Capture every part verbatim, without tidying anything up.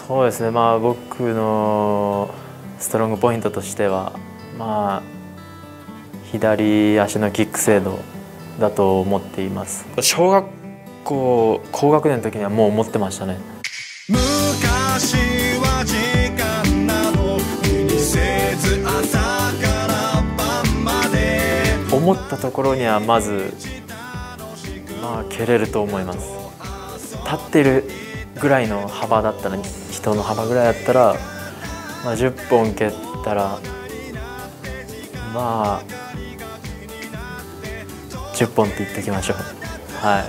そうですね、まあ、僕のストロングポイントとしては、まあ、左足のキック精度だと思っています。小学校高学年の時にはもう思ってましたね。昔は時間など気にせず朝から晩まで思ったところにはまず、まあ、蹴れると思います。立ってるぐらいの幅だったら、人の幅ぐらいだったら、まあ、じゅっぽん蹴ったらまあじゅっぽんって言っておきましょう。はい、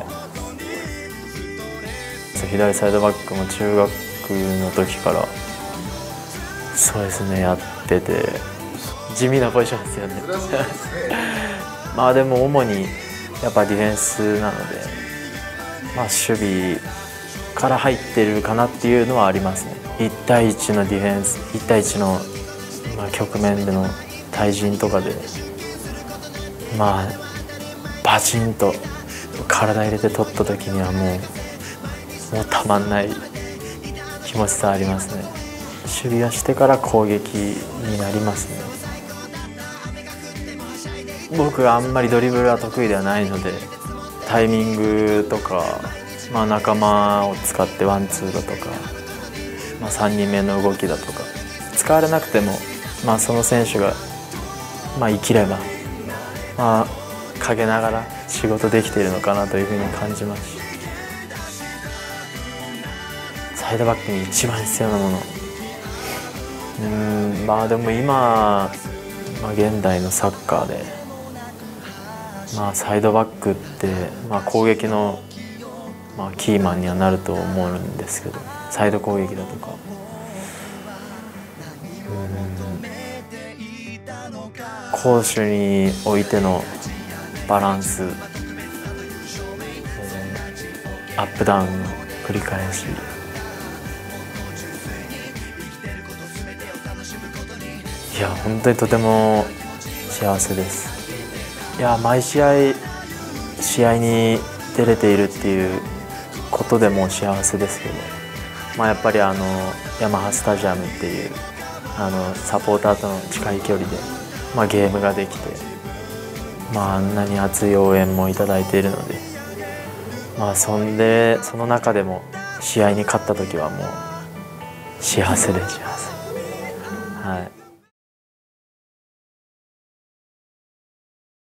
左サイドバックも中学の時からそうですねやってて、地味なポジションですよね。まあでも主にやっぱディフェンスなので、まあ、守備から入ってるかなっていうのはありますね。いち対いちのディフェンス、いち対いちの、まあ、局面での対人とかで、まあバチンと体入れて取った時にはもうもうたまんない気持ちさありますね。守備をしてから攻撃になりますね。僕はあんまりドリブルは得意ではないので、タイミングとか、まあ、仲間を使ってワンツーだとか、まあ、さんにんめの動きだとか使われなくても、まあ、その選手が、まあ、生きれば、まあ、陰ながら仕事できているのかなというふうに感じますし、サイドバックに一番必要なもの、うーんまあでも今、まあ、現代のサッカーで、まあ、サイドバックって、まあ、攻撃の、まあ、キーマンにはなると思うんですけど、サイド攻撃だとか、うん攻守においてのバランス、アップダウンの繰り返し、いや本当にとても幸せです。いや毎試合試合に出れているっていうことでも幸せですけど、まあ、やっぱりあのヤマハスタジアムっていうあのサポーターとの近い距離で、まあ、ゲームができて、まあ、あんなに熱い応援もいただいているので、まあ、そんでその中でも試合に勝った時はもう幸せで幸せ。はい。